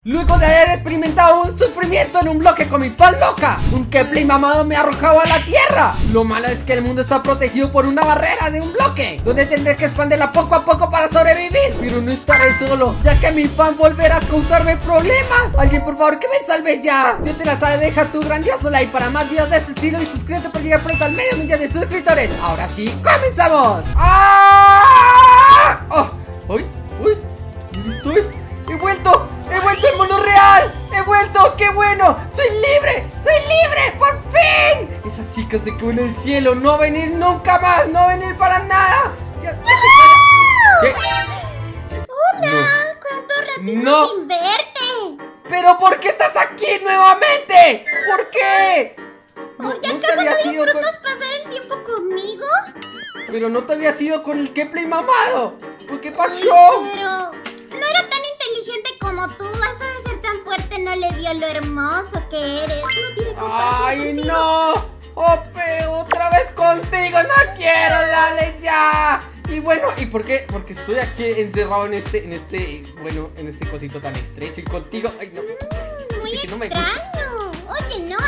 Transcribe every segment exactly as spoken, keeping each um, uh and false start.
Luego de haber experimentado un sufrimiento en un bloque con mi fan loca, un Kepler mamado me ha arrojado a la tierra. Lo malo es que el mundo está protegido por una barrera de un bloque, donde tendré que expandirla poco a poco para sobrevivir. Pero no estaré solo, ya que mi fan volverá a causarme problemas. Alguien por favor que me salve ya. Yo te la sabes, deja tu grandioso like para más videos de este estilo y suscríbete para llegar pronto al medio millón de suscriptores. Ahora sí, comenzamos. ¡Ah! ¡Oh! ¡Uy! ¡Uy! ¿Dónde estoy? ¡He vuelto! ¡He vuelto al mundo real! ¡He vuelto! ¡Qué bueno! ¡Soy libre! ¡Soy libre! ¡Por fin! Esas chicas se quedó en el cielo. No va a venir nunca más. No va a venir para nada. Ya, ya se ¿Qué? Hola. No. ¿Cuánto ratito no. sin verte? ¿Pero por qué estás aquí nuevamente? ¿Por qué? No, ¿Oye, acaso no disfrutas con... pasar el tiempo conmigo? Pero no te habías ido con el Kepler mamado. ¿Por qué pasó? Ay, pero no era tan inteligente como tú. Eso de ser tan fuerte no le dio lo hermoso que eres. No tiene comparación. ¡Ay, contigo. no! ¡Ope! ¡Otra vez contigo! ¡No quiero! ¡Dale ya! Y bueno, ¿y por qué? Porque estoy aquí encerrado en este, en este, bueno, en este cosito tan estrecho y contigo. ¡Ay, no! Mm, muy que no me extraño. Oye, no,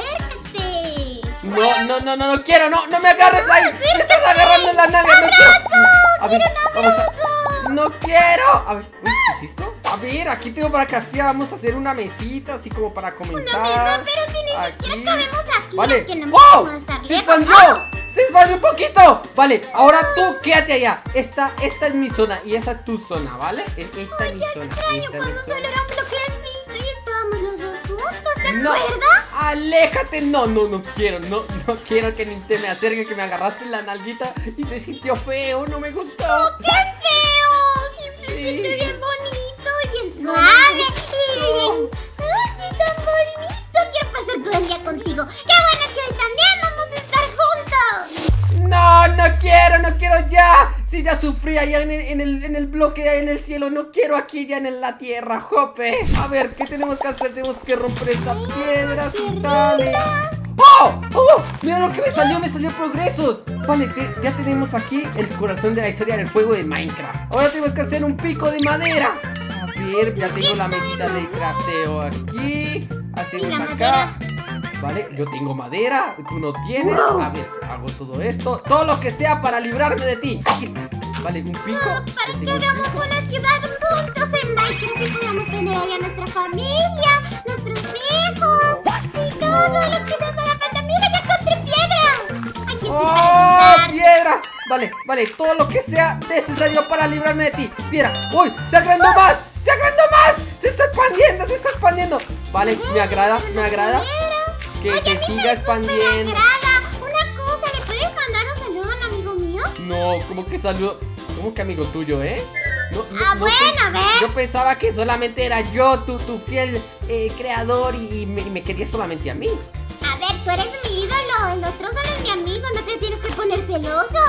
acércate. No, no, no, no, no quiero, no, no me agarres no, ahí. Acércate. Me estás agarrando en la nalga, no quiero. A ver, vamos a. No quiero. A ver, uy, ¿qué es esto? A ver, aquí tengo para craftear. Vamos a hacer una mesita, así como para comenzar. Una mesa, pero si ni aquí. siquiera cabemos aquí. Vale. Que no ¡Oh! me estar ¡Se lejos. expandió! ¡Oh! ¡Se expandió un poquito! Vale, ahora tú quédate allá. Esta, esta es mi zona y esa es tu zona, ¿vale? Esta es Oye, mi zona. extraño Esta es cuando mi solo zona. era un bloquecito y estábamos los dos juntos, ¿te No, acuerdas? aléjate, no, no, no quiero, no, no quiero que ni te me acerque, que me agarraste la nalguita y se sintió feo, no me gustó. ¡Oh, qué feo! Sí, se Sí. siente bien bonito y bien No, suave no, y no. bien... ¡Ay, tan bonito! Quiero pasar todo el día contigo. ¡Qué bueno que hoy también vamos a estar juntos! No, no quiero, no quiero ya. Si ya sufrí allá en el, en el, en el bloque, en el cielo, no quiero aquí ya en la tierra, jope. A ver, ¿qué tenemos que hacer? Tenemos que romper esta piedra y tal. ¡Oh! ¡Oh! Mira lo que me salió, me salió progresos. Vale, te, ya tenemos aquí el corazón de la historia del juego de Minecraft. Ahora tenemos que hacer un pico de madera. A ver, ya tengo la mesita de crafteo aquí. Hacemos acá. Vale, yo tengo madera, tú no tienes. A ver, hago todo esto. Todo lo que sea para librarme de ti. Aquí está. Vale, un pico. Oh, para que hagamos una ciudad juntos en Minecraft y podamos tener allá nuestra familia, nuestros hijos y todo lo que nos haga falta. Mira, ya encontré piedra. Aquí estoy ¡Oh, para ayudar. piedra! Vale, vale, todo lo que sea necesario para librarme de ti. Piedra. ¡Uy! ¡Se agrandó más! ¡Se agrandó más! ¡Se está expandiendo! ¡Se está expandiendo! Vale, me agrada, me agrada. Que Oye, se siga expandiendo. Me agrada. Una cosa, ¿le puedes mandar un saludo a un amigo mío? No, como que saludo. ¿Cómo que amigo tuyo, eh? No, no, Ah, no bueno, pe- a ver. Yo pensaba que solamente era yo, tu, tu fiel eh, creador, y, y me, y me querías solamente a mí. A ver, tú eres mi ídolo. El otro solo es mi amigo. No te tienes que poner celoso.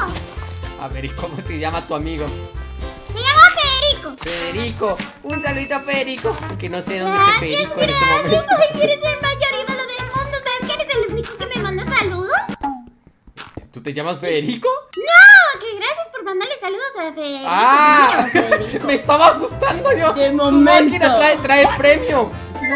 A ver, ¿y cómo te llama tu amigo? Se llama Federico. Federico. Un saludito a Federico. Que no sé dónde Gracias, está Federico en este gracias. momento. Ay, eres el mayor ídolo del mundo. ¿Sabes que eres el único que me manda saludos? ¿Tú te llamas Federico? No, que gracias por mandarle saludos a Federico. ¡Ah! Me llamo Federico. Me estaba asustando yo. De Su momento. máquina trae, trae premio.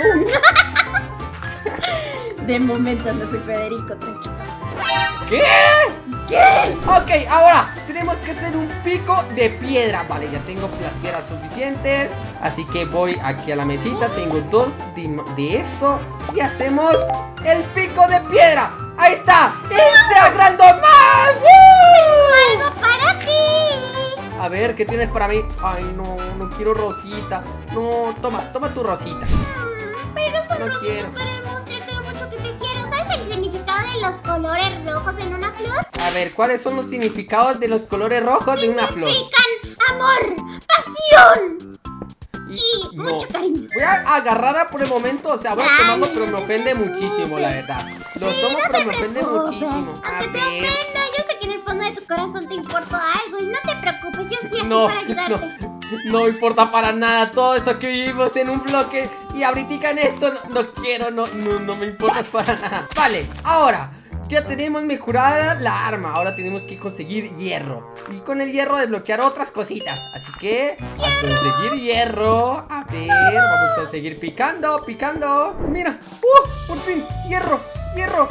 De momento no soy Federico, tranquilo. ¿Qué? ¿Qué? Ok, ahora tenemos que hacer un pico de piedra. Vale, ya tengo las piedras suficientes. Así que voy aquí a la mesita. Tengo dos de, de esto. Y hacemos el pico de piedra. ¡Ahí está! ¡Y se agrandó más! ¡Woo! Algo para ti. A ver, ¿qué tienes para mí? Ay, no, no quiero rosita. No, toma, toma tu rosita. Mm, pero son No rositas quiero. para demostrarte lo mucho que te quiero. ¿Sabes el significado de los colores rojos en una flor? A ver, ¿cuáles son los significados de los colores rojos de una flor? Significan amor, pasión y no. mucho cariño. Voy a agarrarla por el momento, o sea, voy a Ay, tomarlo, pero me no te ofende muchísimo, la preocupes. verdad. Lo Sí, tomo, no pero te me ofende preocupes. muchísimo. A Aunque te ver. ofenda, yo sé que en el fondo de tu corazón te importa algo. Y no te preocupes, yo estoy aquí No, para ayudarte. no, no importa para nada todo eso que vivimos en un bloque. Y ahorita en esto, no, no quiero, no, no, no me importas para nada. Vale, ahora, ya tenemos mejorada la arma. Ahora tenemos que conseguir hierro. Y con el hierro desbloquear otras cositas. Así que, a conseguir hierro. A ver, vamos a seguir picando, picando. Mira, ¡uh! Por fin, hierro, hierro,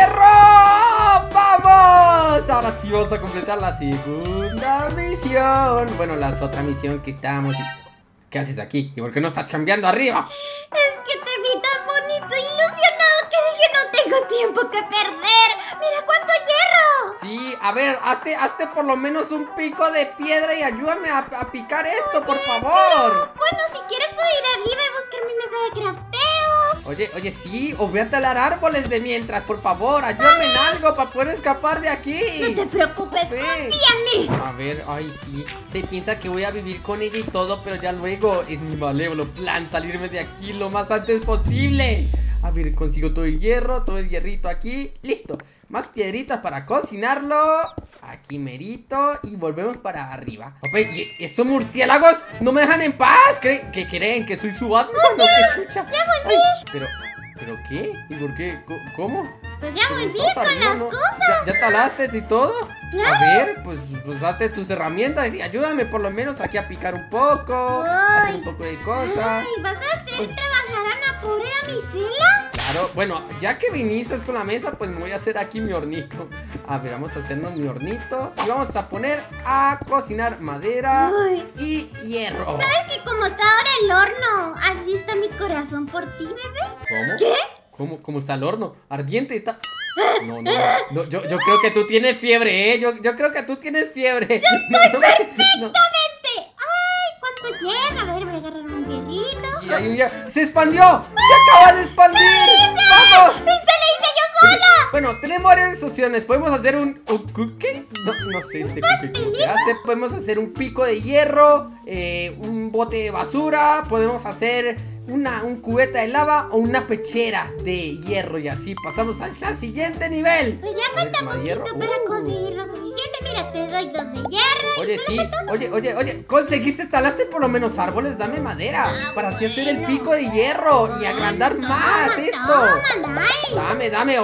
hierro. ¡Vamos! Ahora sí vamos a completar la segunda misión. Bueno, la otra misión que estábamos... ¿Qué haces aquí? ¿Y por qué no estás cambiando arriba? Es que te vi tan bonito e ilusionado que dije no tengo tiempo que perder. ¡Mira cuánto hierro! Sí, a ver, hazte, hazte por lo menos un pico de piedra y ayúdame a, a picar esto, Oye, por favor. Pero, bueno, si quieres puedo ir arriba y buscar mi mesa de crafteo. Oye, oye, sí, o voy a talar árboles de mientras, por favor, ayúdame en algo para poder escapar de aquí. No te preocupes, Sí. confía en mí. A ver, ay, sí, se piensa que voy a vivir con ella y todo, pero ya luego es mi malévolo plan salirme de aquí lo más antes posible. A ver, consigo todo el hierro, todo el hierrito aquí, listo. Más piedritas para cocinarlo. Aquí merito. Y volvemos para arriba. Oye, ¿y estos murciélagos no me dejan en paz? ¿Creen que creen que soy su Batman? No, qué chucha. Ya volví. Ay, pero, ¿pero qué? ¿Y por qué? Co- ¿Cómo? Pues ya Pero volví estás con arriba, las ¿no? cosas. ¿Ya, ya talaste y todo? Claro. A ver, pues, pues date tus herramientas y ayúdame por lo menos aquí a picar un poco. Ay. Hacer un poco de cosas. Ay, ¿vas a hacer Ay. trabajar a la pobre damisela? Claro, bueno, ya que viniste con la mesa, pues me voy a hacer aquí mi hornito. A ver, vamos a hacernos mi hornito. Y vamos a poner a cocinar madera Ay. y hierro. ¿Sabes que como está ahora el horno, así está mi corazón por ti, bebé? ¿Cómo? ¿Qué? ¿Cómo, cómo está el horno? Ardiente está... No, no, no, yo, yo creo que tú tienes fiebre, ¿eh? Yo, yo creo que tú tienes fiebre. Yo estoy ¡Perfectamente! ¡Ay, cuánto hierro! A ver, voy a agarrar un hierrito. Y hay un hierro. ¡Se expandió! ¡Se acaba de expandir! ¡Vamos! ¡Viste, la hice yo sola! Bueno, tenemos varias opciones. Podemos hacer un, un cookie. No, no sé este cookie cómo se hace. Podemos hacer un pico de hierro, eh, un bote de basura. Podemos hacer una, un cubeta de lava o una pechera de hierro. Y así pasamos al, al siguiente nivel. Pues ya A ver, falta más poquito hierro. para Uh. conseguir lo suficiente. Mira, te doy dos de hierro. Oye, sí, oye, oye, oye, conseguiste, talaste por lo menos árboles, dame madera para así hacer el pico de hierro y agrandar más Toma, esto. toma, dale. Dame, dame,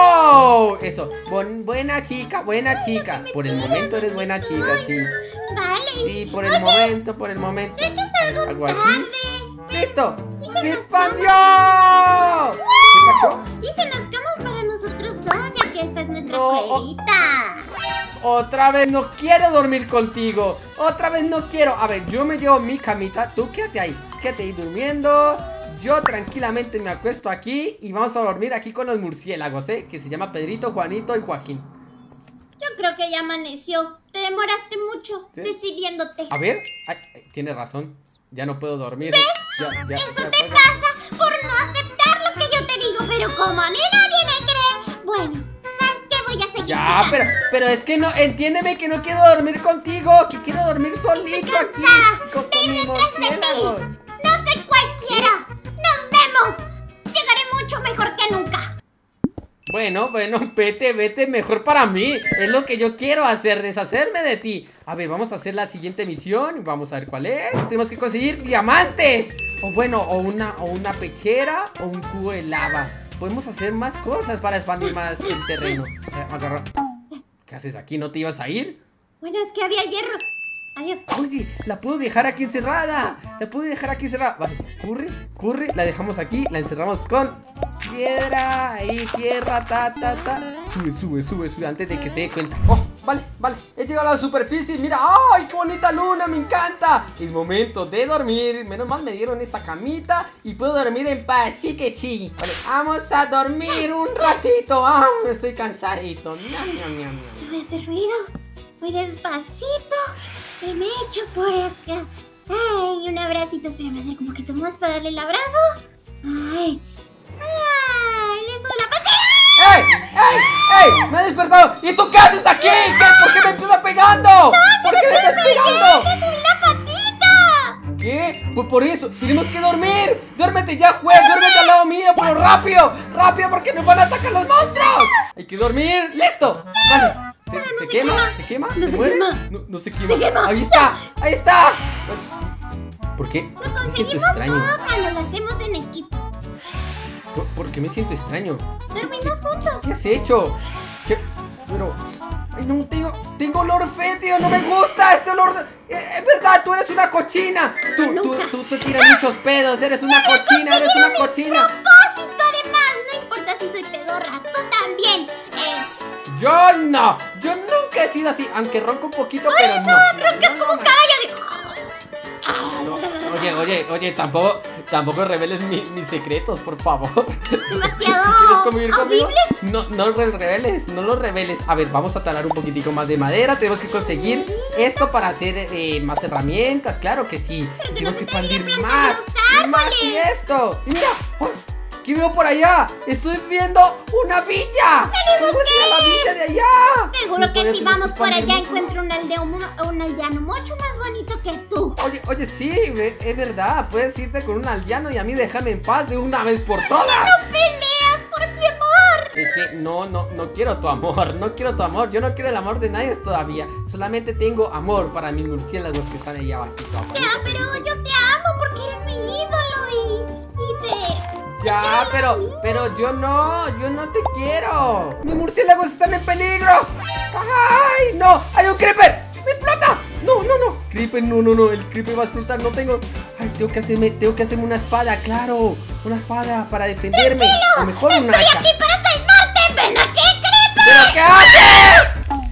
oh, eso, Buen- buena chica, buena chica. Por el momento eres buena chica, sí. Vale. Sí, por el momento, por el momento. Algo aquí. Tarde. ¡Listo! Y se ¡Se nos expandió! ¿Qué pasó? Hice las camas para nosotros dos, ya que esta es nuestra No, oh. cuevita. Otra vez no quiero dormir contigo. Otra vez no quiero. A ver, yo me llevo mi camita. Tú quédate ahí. Quédate ahí durmiendo. Yo tranquilamente me acuesto aquí. Y vamos a dormir aquí con los murciélagos, ¿eh? Que se llama Pedrito, Juanito y Joaquín. Yo creo que ya amaneció. Te demoraste mucho ¿Sí? decidiéndote. A ver. Ay, ay, tienes razón. Ya no puedo dormir. Ya, ya, Eso ya, te ya. pasa por no aceptar lo que yo te digo. Pero como a mí nadie me cree, bueno, ¿sabes qué? Voy a seguir. Ya, jugando. pero, pero es que no, entiéndeme que no quiero dormir contigo. Que quiero dormir solito aquí. cansada. Con, con mis Ven detrás de murciélagos. mí. No soy cualquiera. Nos vemos. Llegaré mucho mejor que nunca. Bueno, bueno, vete, vete, mejor para mí. Es lo que yo quiero hacer, deshacerme de ti. A ver, vamos a hacer la siguiente misión. Vamos a ver cuál es. Tenemos que conseguir diamantes. O bueno, o una, o una pechera o un cubo de lava. Podemos hacer más cosas para expandir más el terreno. Eh, agarra. ¿Qué haces aquí? ¿No te ibas a ir? Bueno, es que había hierro. Adiós. Oye, la puedo dejar aquí encerrada. La puedo dejar aquí encerrada. Vale, corre, corre. La dejamos aquí, la encerramos con piedra. Ahí, tierra, ta, ta, ta. Sube, sube, sube, sube antes de que se dé cuenta. Oh, vale, vale. He llegado a la superficie. Mira, ¡ay, qué bonita luna! Me encanta. Es momento de dormir. Menos mal me dieron esta camita y puedo dormir en paz. Sí que sí. Vale, vamos a dormir un ratito. Ah, estoy cansadito. Miam, miam, miam, miam. No voy a hacer ruido. Voy despacito. Y me echo por acá. Ay, un abracito. Espérame, hacer como que tú más para darle el abrazo. Ay. Ay, le doy la patita. ¡Ey! ¡Ey! ¡Ey! ¡Me he despertado! ¿Y tú qué haces aquí? ¿Qué? ¿Por qué me estás pegando? ¿Por qué me estás pegando? ¡Le subí la patita! ¿Qué? Pues por eso, tenemos que dormir. Duérmete ya, juez, duérmete al lado mío, pero rápido, rápido, porque nos van a atacar los monstruos. Hay que dormir, listo. Vale. ¿Se, no se se quema? quema. ¿Se quema? No ¿Se se muere? quema. No, no se quema. Se quema. Ahí está, ahí está. ¿Por qué? Lo ¿Por qué me siento conseguimos extraño? todo cuando lo hacemos en equipo. ¿Por, por qué me siento extraño? Dormimos juntos. ¿Qué has hecho? ¿Qué? Pero... Ay, no, tengo, tengo olor fétido, no me gusta este olor. Eh, es verdad, tú eres una cochina. Tú, tú, tú, tú tiras muchos pedos, eres una cochina, eres una cochina. Propósito, además, no importa si soy pedorra, tú también. Eh, Yo no, yo nunca he sido así, aunque ronco un poquito, pero no. roncas no, como un no, caballo de... no. Oye, oye, oye, tampoco, tampoco reveles mi- mis secretos, por favor. Demasiado Si quieres convivir conmigo, audible. no, no lo reveles, no lo reveles. A ver, vamos a talar un poquitico más de madera. Tenemos que conseguir esto para hacer eh, más herramientas, claro que sí. Pero que Tenemos no que se te olvide expandir plantar más, los más árboles. y esto. Y mira, ¡ay! ¿Qué veo por allá? Estoy viendo una villa. ¿Cómo es la villa de allá? Seguro Y que todavía si tenemos vamos que por expandir allá mucho. encuentro un aldeano, un aldeano mucho más bonito que tú. Oye, oye, sí, ve- es verdad. Puedes irte con un aldeano y a mí déjame en paz de una vez por todas. ¡No peleas por mi amor! Es que no, no, no quiero tu amor, no quiero tu amor. Yo no quiero el amor de nadie todavía. Solamente tengo amor para mis murciélagos que están allá abajito. Ya, pero yo te amo porque eres mi ídolo y, y te... Ya, pero, pero yo no, yo no te quiero. Mis murciélagos están en peligro. ¡Ay, no! ¡Hay un creeper! ¡Me explota! No, no, no. Creeper, no, no, no. El creeper va a explotar. No tengo. Ay, tengo que hacerme, tengo que hacerme una espada, claro. Una espada para defenderme. O mejor una hacha. ¡Estoy aquí para salvarte! ¡Ven aquí, creeper! ¿Pero qué haces?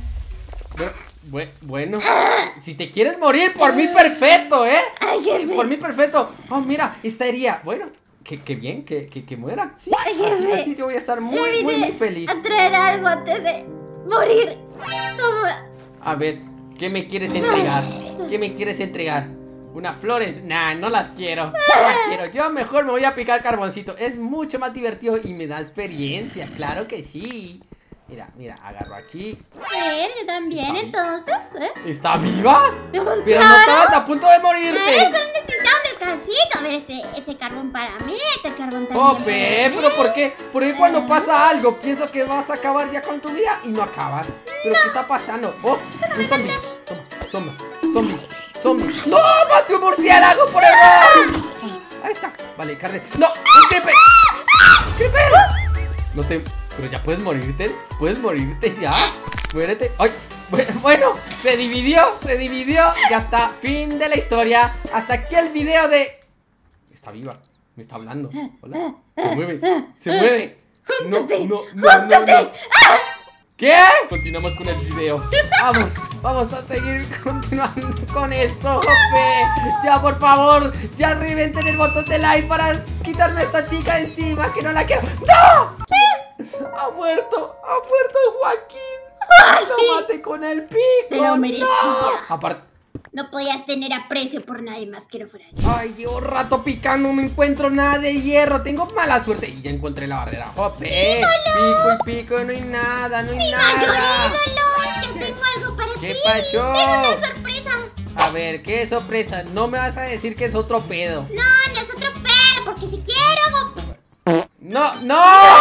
Bu- bu- Bueno, si te quieres morir, por mí perfecto, ¿eh? Ayúdame. Por mí perfecto. Oh, mira, esta herida. Bueno, que, que bien, que, que, que muera. Sí, así, Ayúdame. así yo voy a estar muy, Yo muy, vine muy feliz. a traer algo antes de morir. Toma. A ver, ¿qué me quieres entregar? ¿Qué me quieres entregar? ¿Unas flores? Nah, no las quiero. No las quiero. Yo mejor me voy a picar carboncito. Es mucho más divertido y me da experiencia. Claro que sí. Mira, mira, agarro aquí. A ver, yo también, entonces, ¿eh? ¿Está viva? Vamos, Pero no claro. estabas a punto de Eso morirte. necesita un descansito. A ver, este, este carbón para mí, este carbón también. Oh, para Fe, mí. pero ¿por qué? Por ahí cuando pasa algo, pienso que vas a acabar ya con tu vida y no acabas. ¿Pero qué está pasando? Oh, un zombie. Toma, toma, zombie, zombie. ¡Toma tu murciélago por error! Ahí está. Vale, carne. ¡No! ¡Un creeper! ¡Creeper! No te... Pero ya puedes morirte. Puedes morirte ya. Muérete. ¡Ay! Bu- Bueno, se dividió, se dividió. Ya está. Fin de la historia. Hasta aquí el video de... Está viva. Me está hablando. Hola. Se mueve. Se mueve. No, Júntate, no, no, no, júntate. no. ¿Qué? Continuamos con el video. Vamos, vamos a seguir continuando con esto, Jope. Ya, por favor, ya reventen el botón de like para quitarme a esta chica de encima, que no la quiero. ¡No! Ha muerto, ha muerto Joaquín. Lo maté con el pico. Se lo merecía. No. Aparte, No podías tener aprecio por nadie más que no fuera yo. ay, llevo rato picando, no encuentro nada de hierro. Tengo mala suerte y ya encontré la barrera. Jope, pico y pico, no hay nada, no hay ¡Mayor nada. ídolo! ¡Te tengo algo para ¿Qué ti! pasó? ¡Tengo una sorpresa! A ver, qué sorpresa. No me vas a decir que es otro pedo. No, no es otro pedo, porque si quiero hago... No, no,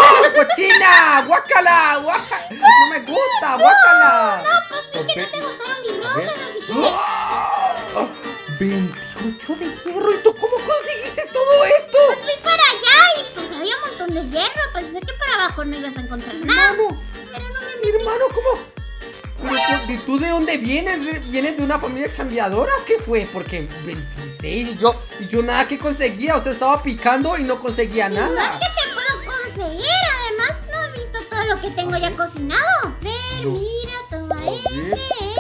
cochina, guácala, guácala. No me gusta, guácala. No, pues vi que no te gustaron mis A ver. rosas, así que... ¡Oh! veintiocho de hierro. ¿Y tú cómo conseguiste todo esto? Fui para allá y pues había un montón de hierro. Pensé que para abajo no ibas a encontrar nada. Hermano, Pero no me mi hermano, ¿cómo? ¿Pero tú- ¿Y tú de dónde vienes? ¿Vienes de una familia chambeadora o qué fue? Porque veintiséis y yo, y yo nada que conseguía. O sea, estaba picando y no conseguía No nada. es que te puedo conseguir. Además, ¿no has visto todo lo que tengo ya cocinado? Ven, No. mira, toma ¿Qué? este.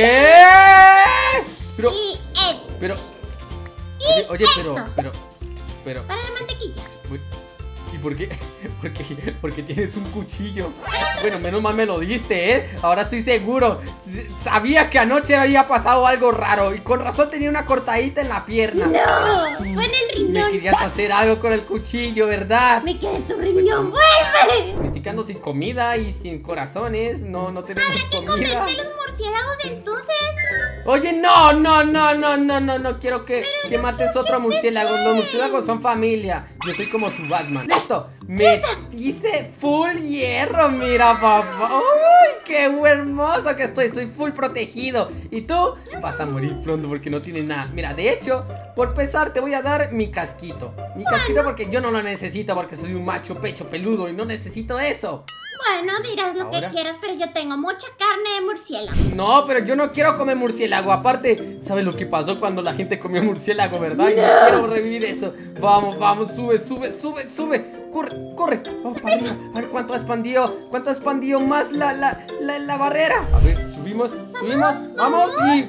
¿Qué? Pero, Y este. pero, Y oye, oye, pero, esto. pero, pero, Para la mantequilla. ¿y por qué? Porque, porque tienes un cuchillo. Bueno, menos mal me lo diste, ¿eh? Ahora estoy seguro. S- Sabía que anoche había pasado algo raro y con razón tenía una cortadita en la pierna. No, fue en el Me riñón. querías hacer algo con el cuchillo, ¿verdad? Me quedé en tu riñón. ¡Vuelve! Me estoy quedando sin comida y sin corazones. No, no tenemos ¿Habrá que comida. comerse los murciélagos entonces? Oye, no, no, no, no, no, no, no quiero que, que mates otro murciélago. Los murciélagos son familia. Yo soy como su Batman. Listo, me hice full hierro, mira, papá. Uy, qué hermoso que estoy, estoy full protegido. Y tú vas a morir pronto porque no tienes nada. Mira, de hecho, por pesar te voy a dar mi casquito. Mi casquito porque yo no lo necesito porque soy un macho pecho peludo y no necesito eso. Bueno, dirás lo ¿Ahora? que quieras, pero yo tengo mucha carne de murciélago. No, pero yo no quiero comer murciélago. Aparte, ¿sabes lo que pasó cuando la gente comió murciélago, verdad? Y no quiero revivir eso. Vamos, vamos, sube, sube, sube, sube. Corre, corre. Vamos para arriba. A ver cuánto ha expandido. ¿Cuánto ha expandido más la, la, la, la barrera? A ver, subimos, subimos. Vamos y...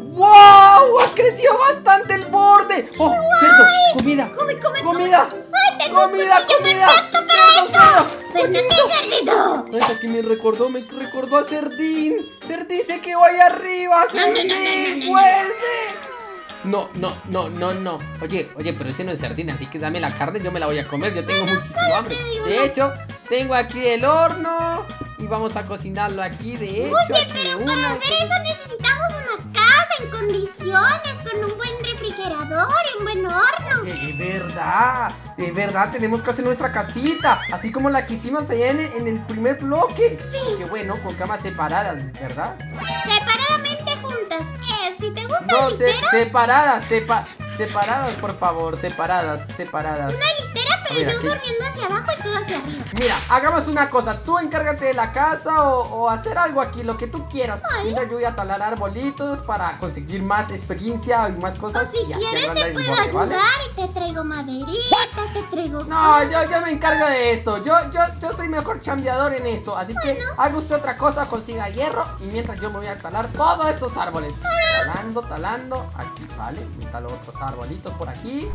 ¡Wow! Ha crecido bastante el borde. ¡Oh, cerdo! ¡Comida! Come, come, ¡Comida! ¡Ay, tengo ¡Comida, un cuchillo comida! perfecto para ¡Cerdo, esto! cerdo! ¡Véndete, cerdito! Ay, aquí me recordó, me recordó a Cerdín. Cerdín se quedó ahí arriba. No, no, no, Cerdín, no, no, no, vuelve. No, no, no, no, no. Oye, oye, pero ese no es Cerdín, así que dame la carne, yo me la voy a comer. Yo tengo muchísimo hambre. De hecho, tengo aquí el horno y vamos a cocinarlo aquí. De hecho, Oye, aquí pero de para una. hacer eso necesitamos una casa en condiciones, con un buen refrigerador y un buen horno. Oye, es verdad, es verdad, tenemos que hacer nuestra casita, así como la que hicimos allá en el, en el primer bloque. Sí. Que bueno, con camas separadas, ¿verdad? Separadamente juntas. Eh, si te gusta No, se- litera, separadas, sepa, separadas, por favor, separadas, separadas. una litera, pero A ver, yo aquí. durmiendo hacia abajo y tú hacia arriba. Mira, hagamos una cosa, tú encárgate de la casa o, o hacer algo aquí, lo que tú quieras. Ay. Mira, yo voy a talar arbolitos para conseguir más experiencia y más O cosas. si y así quieres agrandar te el puedo borde, ¿vale? ayudar y te traigo maderita, te traigo... No, yo, yo me encargo de esto. Yo, yo, yo soy mejor chambeador en esto. Así que haga usted otra cosa, consiga hierro. Y mientras yo me voy a talar todos estos árboles. Talando, talando. Aquí, vale. Me talo otros arbolitos por aquí.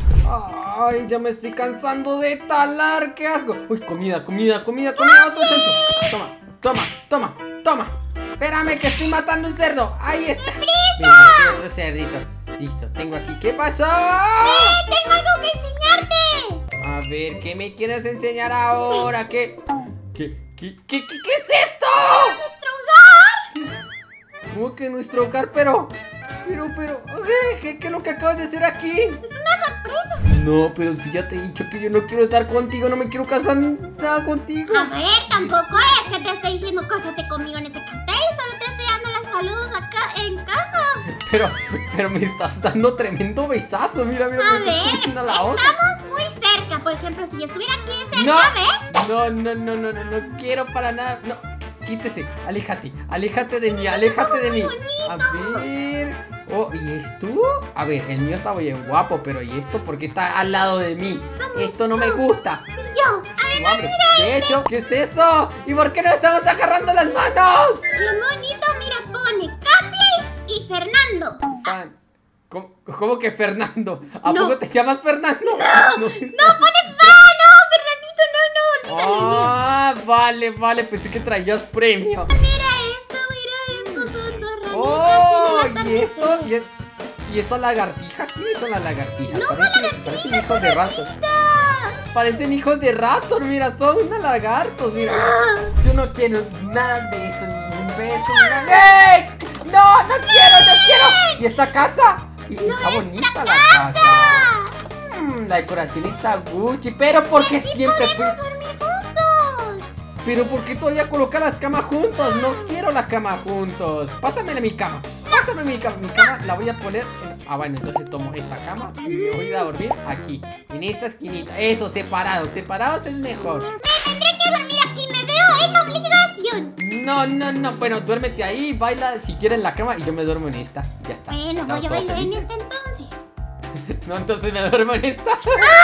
Ay, ya me estoy cansando de talar. ¿Qué asco? Uy, comida, comida, comida, comida. Otro censo. Toma, toma, toma, toma. Espérame que estoy matando un cerdo. Ahí está. Mira, aquí otro cerdito. Listo, tengo aquí. ¿Qué pasó? ¡Eh, tengo algo que enseñarte! A ver, ¿qué me quieres enseñar ahora? ¿Qué? ¿Qué? ¿Qué? ¿Qué, qué, qué es esto? ¡Nuestro hogar! ¿Cómo que nuestro hogar? Pero... Pero, pero... ¿Qué, qué, qué es lo que acabas de hacer aquí? Es una sorpresa. No, pero si ya te he dicho que yo no quiero estar contigo, no me quiero casar nada contigo. A ver, tampoco es que te estoy diciendo cásate conmigo en ese cartel. Solo te estoy dando los saludos acá en casa. Pero, pero me estás dando tremendo besazo. Mira, mira, A me ver, estás haciendo la otra. estamos muy cerca. Por ejemplo, si yo estuviera aquí cerca, No, ¿ves? no, no, no, no, no, no quiero para nada. No, quítese, aléjate, aléjate de mí, aléjate de mí. A ver. Oh, ¿y esto? A ver, el mío está bien guapo, pero ¿y esto por qué está al lado de mí? Esto no me gusta. Y yo, Tengo hambre. De hecho, ¿qué es eso? ¿Y por qué no estamos agarrando las manos? qué bonito, mira, pone Capley y Fernando. Fan. ¿Cómo, cómo que Fernando? ¿A No. poco te llamas Fernando? No, No, pone Fa, no, Fernandito, no, no, olvídalo. Ah, vale, vale, pensé que traías premio. Mira esto, mira esto, son dos ramitas Oh, en el ¿y esto? atardecer. ¿Y, es- ¿Y estas lagartijas? ¿Quiénes son las lagartijas? No, parecen, lagartijas, parecen hijos de ratos. Parecen hijos de ratos, mira, son unos lagartos, mira. Yo no quiero nada de esto, ni un beso, ni nada. ¡Ey! ¡No, no quiero, no quiero! ¿Y esta casa? Y, está bonita la casa. Mm, la decoración está Gucci, pero ¿por qué siempre... Podemos dormir juntos. Pero ¿por qué todavía colocar las camas juntos? No quiero las camas juntos. Pásame mi cama. Pásame mi cama. Mi cama la voy a poner en... Ah, bueno, entonces tomo esta cama y me voy a dormir aquí, en esta esquinita. Eso, separados. Separados es mejor. Me tendré que dormir aquí, me veo en la obligación. No, no, no. Bueno, duérmete ahí, baila si quieres en la cama y yo me duermo en esta. Y ya está. Bueno, Estamos voy a todos bailar en felices. este entonces. No, entonces me duermo en esta.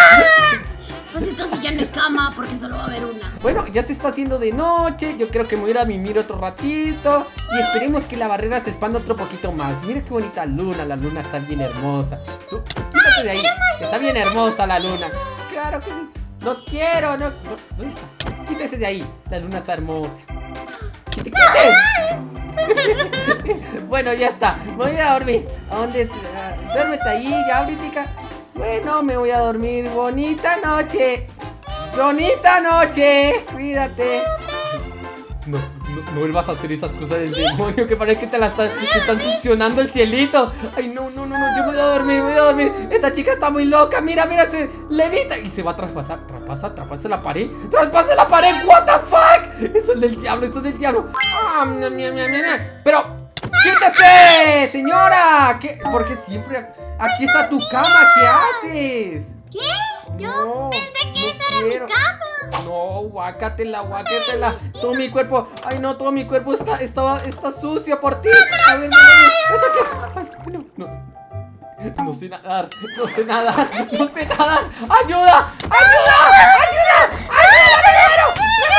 Pues entonces ya no hay cama porque solo va a haber una. Bueno, ya se está haciendo de noche. Yo creo que me voy a ir a mimir otro ratito. Y esperemos que la barrera se expanda otro poquito más. Mira qué bonita luna. La luna está bien hermosa. Tú, quítate de ahí. Está bien hermosa la luna. Claro que sí. No quiero, no. no ¿Dónde está? Quítese de ahí. La luna está hermosa. ¡Que te quites! Bueno, ya está. Me voy a ir a dormir. ¿A dónde? Uh, duérmete ahí, ya ahorita. Bueno, me voy a dormir. Bonita noche. Bonita noche. Cuídate. No, no, no vuelvas a hacer esas cosas del demonio, que parece que te la está, te están succionando el cielito. Ay, no, no, no, no, yo me voy a dormir, me voy a dormir. Esta chica está muy loca, mira, mira, se levita y se va a traspasar, traspasa, traspasa la pared, traspasa la pared, what the fuck. Eso es del diablo, eso es del diablo. Ah, mia, mia, mia, mia. Pero, ¡quítese, señora! ¿Qué? Porque siempre aquí está tu cama, ¿qué haces? ¿Qué? Yo No, pensé que no esa era quiero. mi cama. No, guácatela, guácatela. Todo mi cuerpo, ay no, todo mi cuerpo está, está, está sucio por ti. A ver, mira, mira, ay, no, no. No sé nadar, no sé nadar, no sé nadar. ¡Ayuda! ¡Ayuda! ¡Ayuda! ¡Ayuda!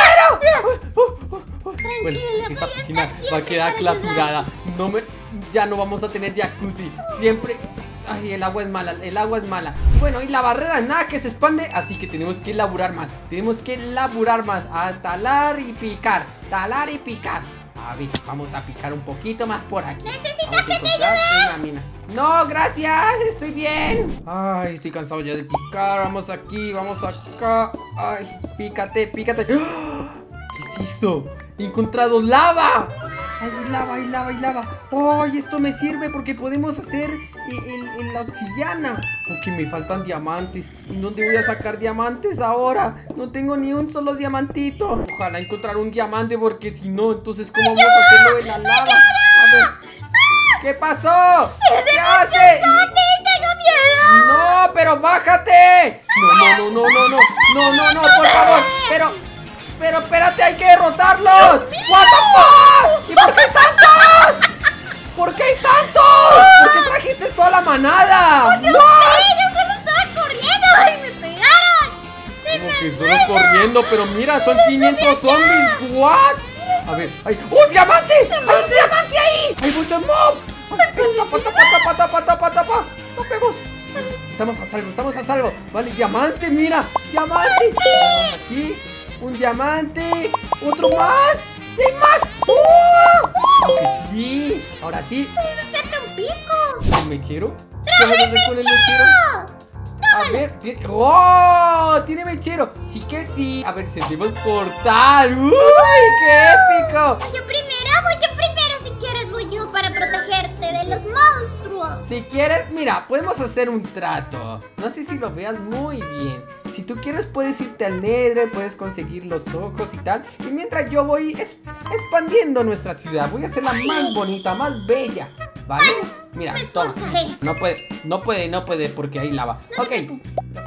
¡Me muero! ¡Me muero! Bueno, esta piscina va a quedar clausurada. No me, ya no vamos a tener jacuzzi. Siempre. Ay, el agua es mala, el agua es mala. Bueno, y la barrera nada que se expande, así que tenemos que laburar más. Tenemos que laburar más. A talar y picar. Talar y picar. A ver, vamos a picar un poquito más por aquí. Necesito Vamos a que te encontrar ayude. una mina. No, gracias, estoy bien. Ay, estoy cansado ya de picar. Vamos aquí, vamos acá. Ay, pícate, pícate. ¡Ah! ¿Qué es esto? He encontrado lava. Hay lava, hay lava, hay lava. Ay, esto me sirve porque podemos hacer el, el, el- la obsidiana. Porque me faltan diamantes. ¿Y dónde voy a sacar diamantes ahora? No tengo ni un solo diamantito. Ojalá encontrar un diamante porque si no, entonces ¿cómo vamos a hacerlo de la lava? A ver. ¿Qué pasó? ¿Qué hace? ¡Tengo miedo! No, pero bájate. No, no, no, no, no, no. No, no, no, por favor. Pero... Pero espérate, hay que derrotarlos. What the fuck? ¿Y por qué hay tantos? ¿Por qué hay tantos? ¿Por qué trajiste toda la manada? ¡No sé! ¡Yo solo estaba corriendo y me pegaron! ¡Sí, Como me que solo corriendo, pero mira, son quinientos zombies. What? A ver, hay ¡un diamante! ¡Hay un diamante ahí! ¡Hay muchos mobs! ¡Tapa, tapa, tapa, tapa, tapa, tapa! ¡Topemos! Estamos a salvo, estamos a salvo. Vale, diamante, mira. Diamante. Vamos aquí. Un diamante. Otro más. ¡Y hay más! ¡Oh! Creo que sí. Ahora sí. ¡Hacerte un pico! ¿El mechero? ¿Qué vamos a hacer con el mechero? A ver, tiene... ¡Oh! Tiene mechero. Sí que sí. A ver, sentimos portal. ¡Uy! ¡Qué épico! Voy yo primero, voy yo primero. Si quieres, voy yo para protegerte de los monstruos. Si quieres, mira, podemos hacer un trato. No sé si lo veas muy bien. Si tú quieres, puedes irte al Nether, puedes conseguir los ojos y tal. Y mientras yo voy es- expandiendo nuestra ciudad, voy a hacerla más bonita, más bella. ¿Vale? Mira, Me toma. esforzaré. No puede, no puede, no puede porque hay lava. Ok. No,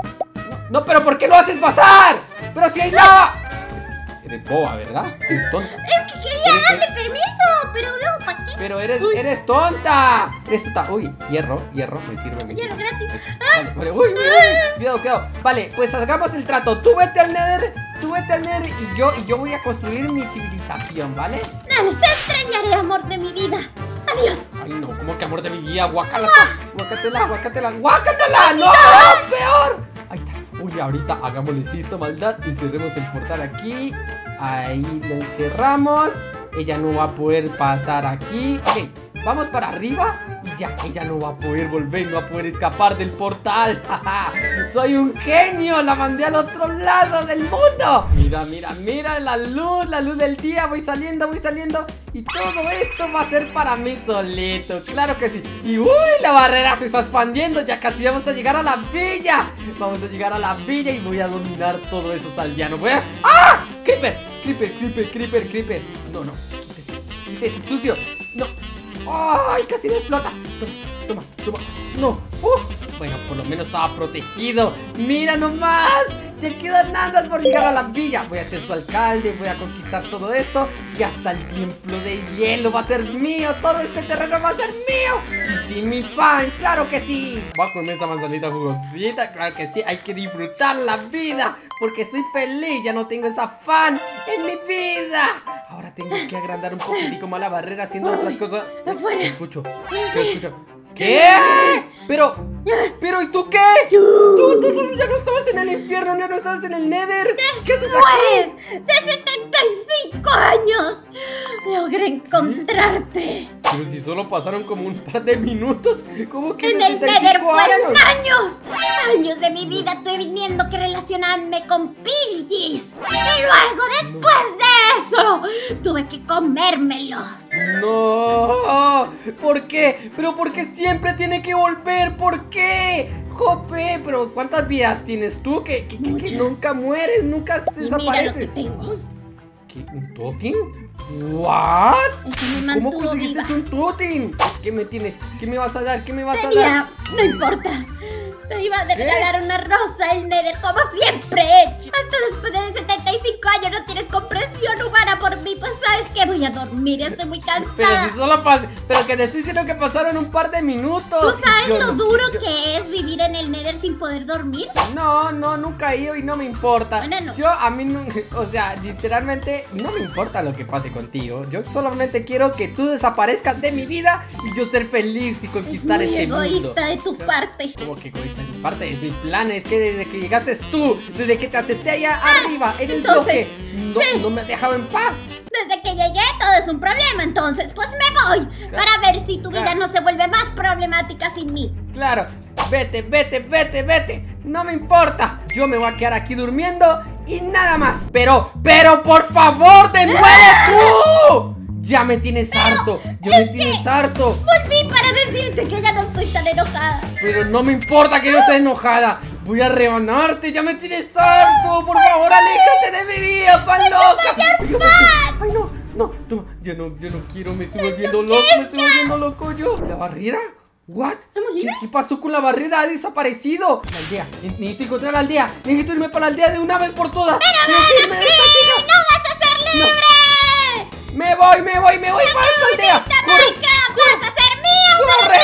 no, pero ¿por qué lo haces pasar? Pero si hay lava. Eres boba, ¿verdad? Eres tonta. Es que quería Eres- darle permiso, pero luego ¿para qué? Pero eres, eres tonta. Eres tonta. Uy, hierro, hierro, me sirve, me Hierro sirve. gratis. Vale, vale, uy, uy, uy, cuidado, cuidado. Vale, pues hagamos el trato. Tú vete al Nether, tú vete al Nether y yo, y yo voy a construir mi civilización, ¿vale? Dale, te extrañaré, amor de mi vida. Adiós. Ay, no, como que amor de mi vida, guacala, guacatela, guacatela, guacatela, no, peor. Ahí está. Uy, ahorita hagámosle esto, maldad, y cerremos el portal aquí. Ahí lo encerramos. Ella no va a poder pasar aquí. Ok, vamos para arriba y ya, ella no va a poder volver, no va a poder escapar del portal. Soy un genio, la mandé al otro lado del mundo. Mira, mira, mira la luz, la luz del día. Voy saliendo, voy saliendo. Y todo esto va a ser para mí solito, claro que sí. Y uy, la barrera se está expandiendo. Ya casi vamos a llegar a la villa. Vamos a llegar a la villa y voy a dominar todo eso aldeano. Voy a... ¡Ah! Creeper, creeper, creeper, creeper, creeper. No, no, quítese, quítese, sucio. No. ¡Ay! Casi me explota. Toma, toma, toma. No. Uh. Bueno, por lo menos estaba protegido. Mira nomás. Ya queda nada por llegar a la villa. Voy a ser su alcalde, voy a conquistar todo esto. Y hasta el templo de hielo va a ser mío. Todo este terreno va a ser mío. Y sin mi fan, claro que sí. Voy a comer esta manzanita jugosita. Claro que sí, hay que disfrutar la vida. Porque estoy feliz, ya no tengo esa fan en mi vida. Ahora tengo que agrandar un poquitico más la barrera haciendo otras cosas. ¿Qué escucho? ¿Qué escucho? ¿Qué? Pero, pero ¿y tú qué? Tú, tú, tú ya no estabas en el infierno, ya no estabas en el Nether. ¿Qué haces aquí? Después de setenta y cinco años, logré encontrarte. Pero si solo pasaron como un par de minutos. ¿Cómo que En el setenta y Nether cinco fueron años? años. Años de mi vida teniendo que relacionarme con Pilgis. Y luego, después de eso, tuve que comérmelos. No, ¿por qué? ¿Pero por qué siempre tiene que volver? ¿Por qué? Jope, pero ¿cuántas vidas tienes tú? Que, que, que, que nunca mueres, nunca Y mira lo que desapareces. tengo. ¿Qué? ¿Un totem? ¿What? Eso me ¿Cómo mantuvo conseguiste viva. un totem? ¿Qué me tienes? ¿Qué me vas a dar? ¿Qué me vas a Tenía, dar? no importa. Te iba a regalar una rosa el Nether como siempre he hecho. Hasta después de setenta y cinco años no tienes comprensión humana por mí. Pues sabes que voy a dormir, estoy muy cansada. Pero si solo pas... Pero que te estoy diciendo que pasaron un par de minutos. ¿Tú sabes Yo lo no- duro yo- que es vivir en el Nether sin poder dormir? No, no, nunca he ido y no me importa. Bueno, no. Yo a mí, no, o sea, literalmente no me importa lo que pase contigo. Yo solamente quiero que tú desaparezcas de mi vida y yo ser feliz y Es conquistar muy este egoísta mundo. de tu parte. Como que egoísta de mi parte, es mi plan, es que desde que llegaste tú, desde que te acepté allá arriba en el entonces, bloque, no, no me has dejado en paz. Desde que llegué todo es un problema, entonces pues me voy. Claro. Para ver si tu vida Claro. no se vuelve más problemática sin mí. Claro, vete, vete, vete, vete. No me importa. Yo me voy a quedar aquí durmiendo y nada más. Pero, pero, por favor, de nuevo tú. Ya me tienes harto. Ya me tienes harto. Volví para decirte que ya no estoy tan enojada. Pero no me importa que yo esté enojada. Voy a rebanarte. Ya me tienes harto. Por favor, aléjate de mi vida, pan loca. Ay, yo me estoy- Ay, no, no, no. Yo no, yo no quiero. Me estoy volviendo loco. Me estoy volviendo loco yo. ¿La barrera? ¿What? ¿Somos ¿Qué, libres? qué pasó con la barrera? Ha desaparecido. La aldea. Ne- Necesito encontrar la aldea. Necesito irme para la aldea de una vez por todas. Tengo que irme de esta chica. ¡No vas a ser libre! Me voy, me voy, me voy para esta aldea. ¡Esta Corre, Minecraft vas a ser mío! corre.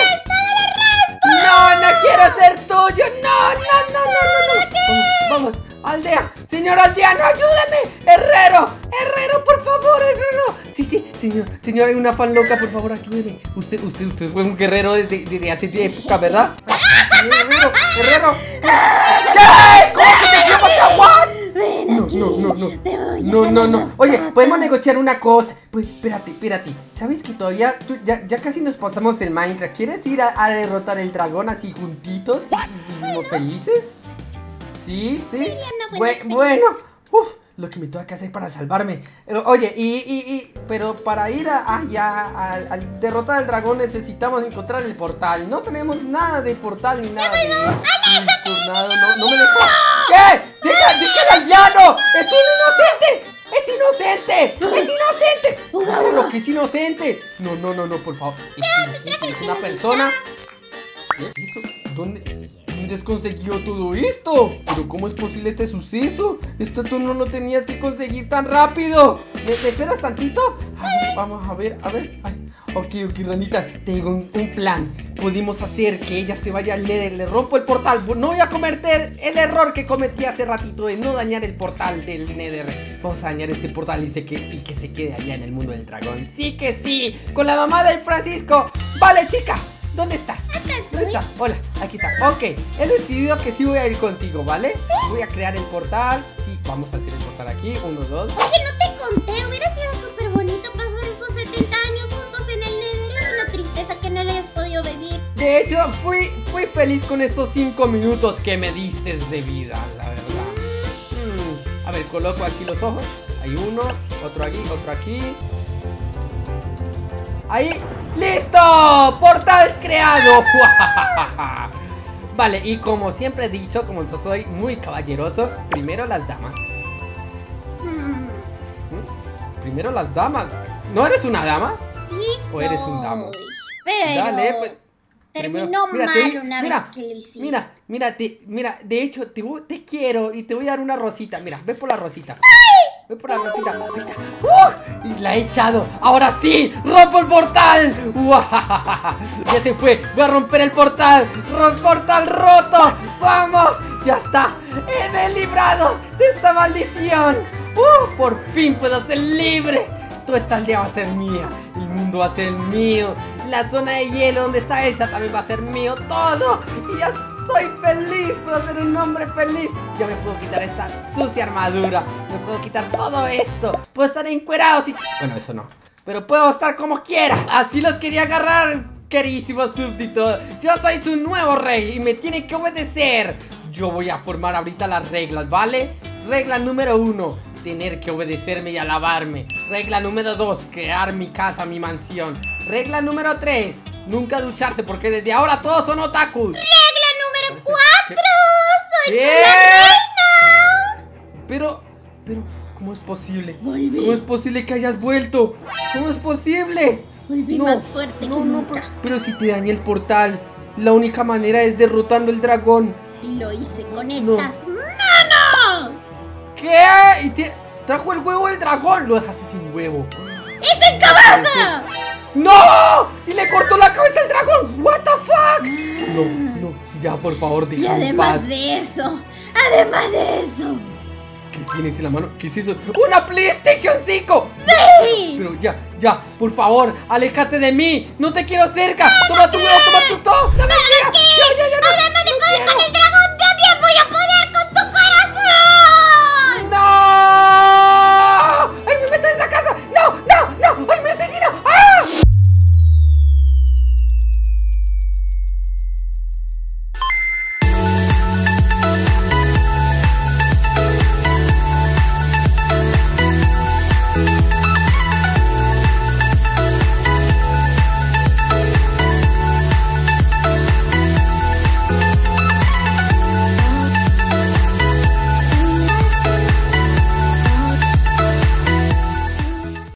No, no quiero ser tuyo. No, no, no, no, no, no. Vamos, vamos, aldea. Señor aldeano, ayúdame. Herrero, herrero, por favor, herrero. Sí, sí, señor, señor, hay una fan loca, por favor, ayúdeme. Usted, usted, usted fue un guerrero desde, desde hace época, ¿verdad? Herrero, herrero. ¿Qué? ¿Cómo que te quiero matar? ¿What? Ven No, aquí. no, no, no. Te voy a No, no, no. matar. Oye, podemos negociar una cosa. Pues espérate, espérate. ¿Sabes que todavía tú, ya, ya casi nos pasamos el Minecraft? ¿Quieres ir a, a derrotar el dragón así juntitos y vivimos felices? Sí, sí. Sería una buena Bue- experiencia. bueno, uf, lo que me tengo que hacer para salvarme. Eh, Oye, y, y, y, pero para ir a, allá al, al derrotar al dragón necesitamos encontrar el portal. No tenemos nada de portal ni nada de de tornado. No, no me deja. ¿Qué? ¡Deja, deja al aldeano! ¡Es un inocente! ¡Es inocente! ¡Es inocente! ¡Claro que es inocente! No, no, no, no, por favor. Es inocente, es una persona. ¿Qué hizo? ¿Dónde? ¿Dónde has conseguido todo esto? ¿Pero cómo es posible este suceso? Esto tú no lo tenías que conseguir tan rápido. ¿Me, me esperas tantito? Ay, vamos a ver, a ver. Ay, ok, ok, ranita. Tengo un, un plan. Pudimos hacer que ella se vaya al Nether. Le rompo el portal. No voy a cometer el error que cometí hace ratito de no dañar el portal del Nether. Vamos a dañar este portal y, se que, y que se quede allá en el mundo del dragón. Sí que sí. Con la mamá del Francisco. Vale, chica. ¿Dónde estás? ¿Dónde estás? Hola, aquí está. Ok, he decidido que sí voy a ir contigo, ¿vale? Voy a crear el portal. Sí, vamos a hacer el portal aquí. Uno, dos. Oye, no te conté, hubiera sido súper bonito pasar esos setenta años juntos en el Nether. Es una tristeza que no lo hayas podido vivir. De hecho, fui, fui feliz con estos cinco minutos que me diste de vida, la verdad. Mm, a ver, coloco aquí los ojos. Hay uno, otro aquí, otro aquí. Ahí. ¡Listo! ¡Portal creado! Vale, y como siempre he dicho, como yo soy muy caballeroso, primero las damas. Hmm, ¿Mm? Primero las damas. ¿No eres una dama? sí ¿O eres un damo? soy, Pero Dale, pues. terminó Primero- mira, mal te- una mira, vez que lo hiciste. Mira, mira, te, mira, de hecho, te, voy- te quiero y te voy a dar una rosita. Mira, ve por la rosita. Ve por la rosita. Ahí está. ¡Uh! Y la he echado. Ahora sí, rompo el portal. ¡Uajajaja! Ya se fue. Voy a romper el portal. ¡Ro- portal roto. Vamos. Ya está. He me he librado de esta maldición. ¡Uh! Por fin puedo ser libre. Toda esta aldea va a ser mía. El mundo va a ser mío. La zona de hielo donde está Elsa también va a ser mío. Todo. Y ya soy feliz. Puedo ser un hombre feliz. Ya me puedo quitar esta sucia armadura. Me puedo quitar todo esto. Puedo estar encuerado. Si... Bueno, eso no. pero puedo estar como quiera. Así los quería agarrar, queridísimos súbditos. Yo soy su nuevo rey y me tienen que obedecer. Yo voy a formar ahorita las reglas, ¿vale? Regla número uno, tener que obedecerme y alabarme. Regla número dos, crear mi casa, mi mansión. Regla número tres, nunca ducharse porque desde ahora todos son otakus. Regla número cuatro, soy ¿Qué? la reina. Pero, pero, ¿cómo es posible? Volví. ¿Cómo es posible que hayas vuelto? ¿Cómo es posible? Volví No, más fuerte no, que no, nunca. pero, pero si te dañé el portal, la única manera es derrotando el dragón. Y lo hice con No. estas manos. ¿Qué? Y te trajo el huevo del dragón. Lo dejaste sin huevo. ¡Y sin cabeza! ¡No! Y le cortó la cabeza al dragón. What the fuck? No, no, ya por favor, Y déjame en además paz. de eso, además de eso. ¿Qué tienes en la mano? ¿Qué es eso? ¡Una PlayStation cinco! ¡Sí! Pero ya, ya, por favor, aléjate de mí. No te quiero cerca. Toma tu huevo, toma tu todo. ¡No me digas! ¡Ya, ya, ya! No, Además de no poder con el quiero. dragón.